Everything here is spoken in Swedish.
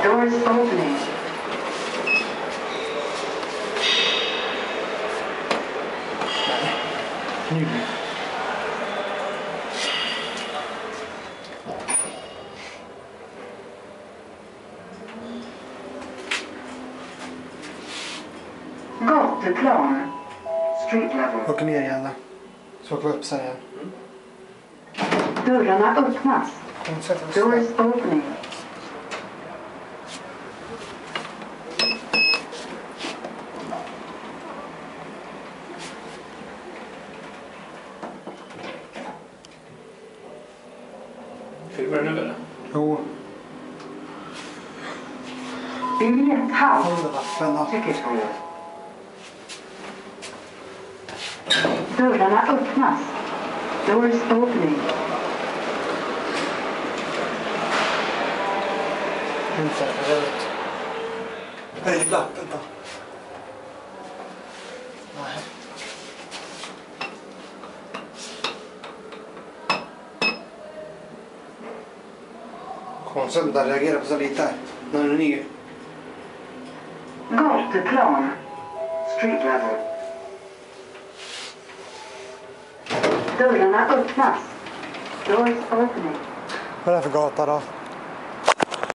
Doors opening. Nu. Gatuplan. Street level. Åker ner igen då. Så åker vi upp sen igen. Dörrarna öppnas. Doors opening. Filmar du nu eller? Jo. Biljetthall. Hundralappen då. Ticket hall. Dörrarna öppnas. Doors opening. Inte rätt. Höj lappen då. Nej. Konstigt att reagera på så lite här. När den är ny. Gatuplan. Street level. Dörrarna öppnas. Doors opening. Vad är det för gata då?